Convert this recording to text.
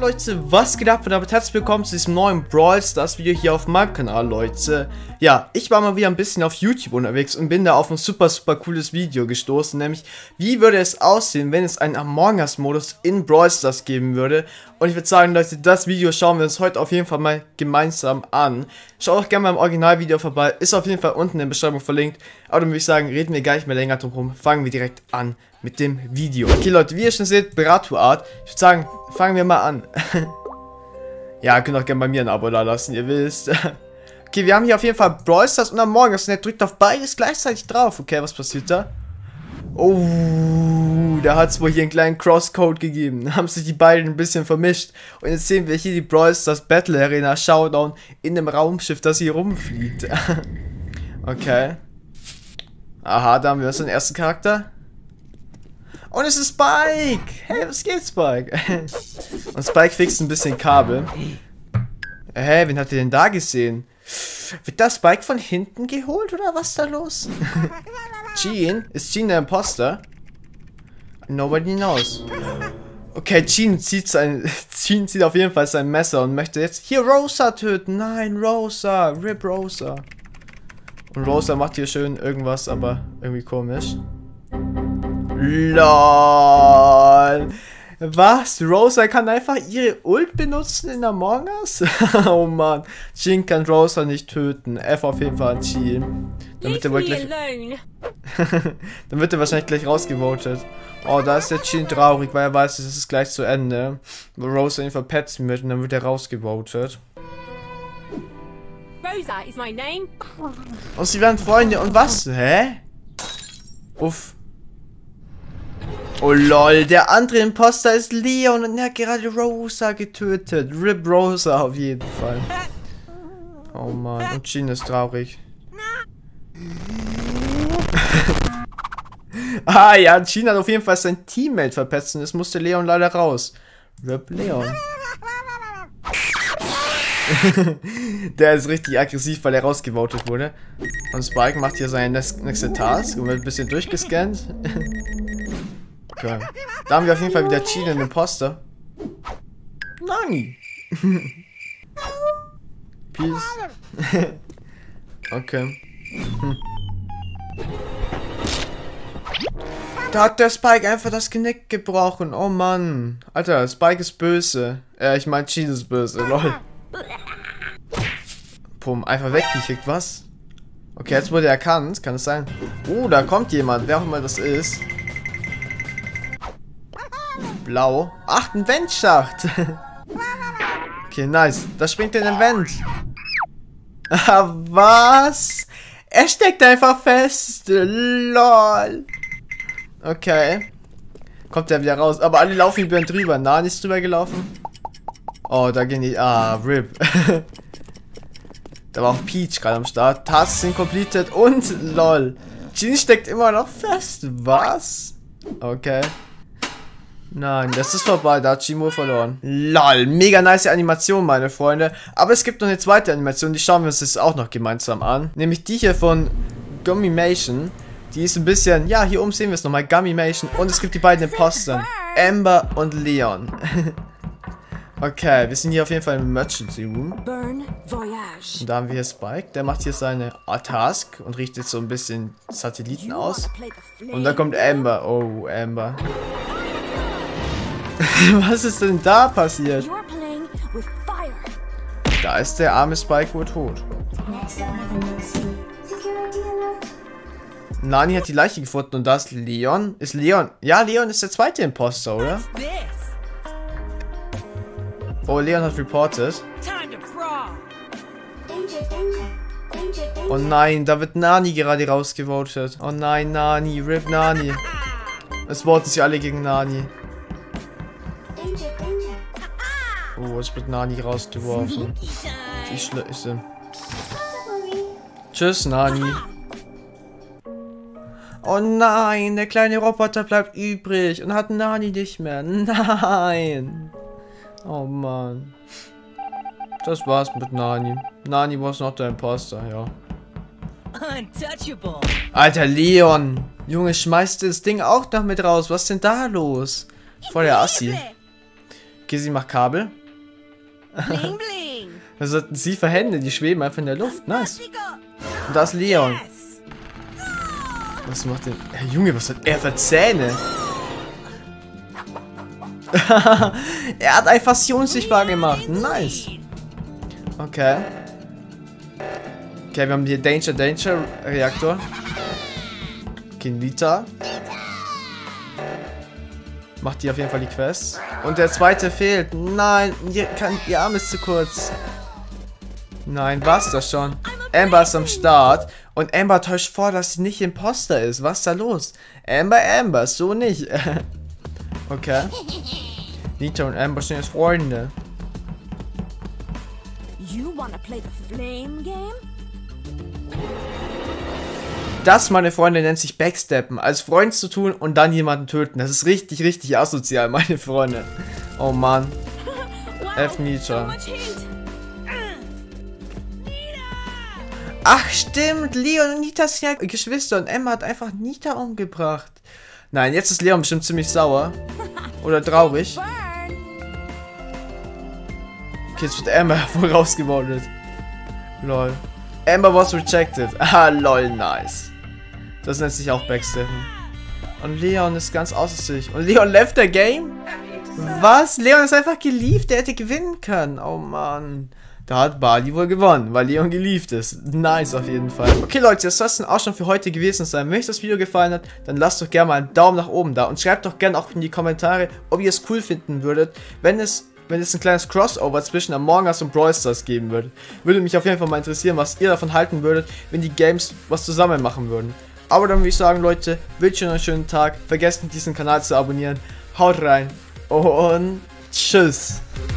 Leute, was geht ab und damit herzlich willkommen zu diesem neuen Brawl Stars Video hier auf meinem Kanal, Leute. Ja, ich war mal wieder ein bisschen auf YouTube unterwegs und bin da auf ein super cooles Video gestoßen, nämlich wie würde es aussehen, wenn es einen Among Us Modus in Brawl Stars geben würde. Und ich würde sagen, Leute, das Video schauen wir uns heute auf jeden Fall mal gemeinsam an. Schaut auch gerne mal im Originalvideo vorbei, ist auf jeden Fall unten in der Beschreibung verlinkt. Aber dann würde ich sagen, reden wir gar nicht mehr länger drum herum, fangen wir direkt an mit dem Video. Okay Leute, wie ihr schon seht, Berato-Art. Ich würde sagen, fangen wir mal an. Ja, könnt auch gerne bei mir ein Abo da lassen, ihr wisst. Okay, wir haben hier auf jeden Fall Brawl Stars und Among Us. Und er drückt auf beides gleichzeitig drauf. Okay, was passiert da? Oh, da hat es wohl hier einen kleinen Crosscode gegeben. Da haben sich die beiden ein bisschen vermischt. Und jetzt sehen wir hier die Brawl Stars Battle Arena Showdown in dem Raumschiff, das hier rumfliegt. Okay. Aha, da haben wir unseren ersten Charakter. Und es ist Spike! Hey, was geht, Spike? Und Spike fixt ein bisschen Kabel. Hey, wen habt ihr denn da gesehen? Wird da Spike von hinten geholt oder was ist da los? Jean? Ist Jean der Imposter? Nobody knows. Okay, Jean zieht auf jeden Fall sein Messer und möchte jetzt hier Rosa töten. Nein, Rosa. Rip Rosa. Und Rosa macht hier schön irgendwas, aber irgendwie komisch. LOL. Was? Rosa kann einfach ihre Ult benutzen in Among Us? Oh Mann. Jean kann Rosa nicht töten. F auf jeden Fall an Jean. Dann wird er wohl gleich... Dann wird er wahrscheinlich gleich rausgevotet. Oh, da ist der Jean traurig, weil er weiß, es ist gleich zu Ende. Wo Rosa ihn verpetzen wird und dann wird er rausgevotet. Rosa is my name. Und sie werden Freunde. Und was? Hä? Uff. Oh lol, der andere Imposter ist Leon und er hat gerade Rosa getötet. Rip Rosa auf jeden Fall. Oh Mann, und Jean ist traurig. Ah ja, Jean hat auf jeden Fall sein Teammate verpetzt und es musste Leon leider raus. Rip Leon. Der ist richtig aggressiv, weil er rausgevotet wurde. Und Spike macht hier seine nächste Task und wird ein bisschen durchgescannt. Okay. Da haben wir auf jeden Fall wieder Jean, den Imposter. Nein! Peace. Okay. Da hat der Spike einfach das Genick gebrochen. Oh Mann. Alter, Spike ist böse. Ich meine, Jean ist böse. Lol. Pum, einfach weggekickt, was? Okay, jetzt wurde er erkannt. Kann es sein? Oh, da kommt jemand. Wer auch immer das ist. Blau. Ach, ein Ventschacht. Okay, nice. Da springt in den Vent. Was? Er steckt einfach fest. LOL. Okay. Kommt er wieder raus. Aber alle laufen über ihn drüber. Nani ist drüber gelaufen. Oh, da gehen die... Ah, RIP. Da war auch Peach gerade am Start. Tasks sind completed und LOL. Jean steckt immer noch fest. Was? Okay. Nein, das ist vorbei, da hat Chimo verloren. LOL, mega nice Animation, meine Freunde. Aber es gibt noch eine zweite Animation, die schauen wir uns jetzt auch noch gemeinsam an. Nämlich die hier von Gummimation. Die ist ein bisschen, ja, hier oben sehen wir es nochmal, Gummimation. Und es gibt die beiden Imposter, Amber und Leon. Okay, wir sind hier auf jeden Fall im Emergency Room. Und da haben wir hier Spike, der macht hier seine Task und richtet so ein bisschen Satelliten aus. Und da kommt Amber. Oh, Amber. Was ist denn da passiert? Da ist der arme Spike wohl tot. Nani hat die Leiche gefunden und da ist Leon. Ist Leon? Ja, Leon ist der zweite Imposter, oder? Oh, Leon hat reported. Oh nein, da wird Nani gerade rausgevotet. Oh nein, Nani, RIP Nani. Es voten sie alle gegen Nani. Oh, es wird Nani rausgeworfen. Wie schlimm ist denn? Tschüss, Nani. Oh nein, der kleine Roboter bleibt übrig und hat Nani nicht mehr. Nein. Oh Mann. Das war's mit Nani. Nani war noch der Imposter, ja. Alter, Leon. Junge, schmeißt das Ding auch noch mit raus. Was ist denn da los? Voll der Assi. Okay, sie macht Kabel. Bling, bling. Was hatten sie für Hände? Die schweben einfach in der Luft. Nice. Und da ist Leon. Was macht denn... Herr Junge, was hat er für Zähne? Er hat einfach sie unsichtbar gemacht. Nice. Okay. Okay, wir haben hier Danger Reaktor. Okay, Nita. Macht die auf jeden Fall die Quest. Und der zweite fehlt. Nein, ihr Arm ist zu kurz. Nein, war's das schon? Amber ist am Start. Und Amber täuscht vor, dass sie nicht Imposter ist. Was ist da los? Amber, so nicht. Okay. Nita und Amber sind jetzt Freunde. You wanna play the flame game? Das, meine Freunde, nennt sich Backsteppen. Als Freund zu tun und dann jemanden töten. Das ist richtig, richtig asozial, meine Freunde. Oh Mann. F Nita. Ach stimmt, Leon und Nita sind ja Geschwister und Emma hat einfach Nita umgebracht. Nein, jetzt ist Leon bestimmt ziemlich sauer. Oder traurig. Okay, jetzt wird Amber wohl rausgewordet. Lol. Amber was rejected. Ah, lol, nice. Das nennt sich auch Backsteppen. Und Leon ist ganz außer sich. Und Leon left the game? Was? Leon ist einfach gelieft. Der hätte gewinnen können. Oh Mann. Da hat Bali wohl gewonnen, weil Leon gelieft ist. Nice auf jeden Fall. Okay Leute, das soll es dann auch schon für heute gewesen sein. Wenn euch das Video gefallen hat, dann lasst doch gerne mal einen Daumen nach oben da. Und schreibt doch gerne auch in die Kommentare, ob ihr es cool finden würdet, wenn es ein kleines Crossover zwischen Among Us und Brawl Stars geben würde. Würde mich auf jeden Fall mal interessieren, was ihr davon halten würdet, wenn die Games was zusammen machen würden. Aber dann würde ich sagen, Leute, wünsche euch einen schönen Tag. Vergesst nicht, diesen Kanal zu abonnieren. Haut rein und tschüss.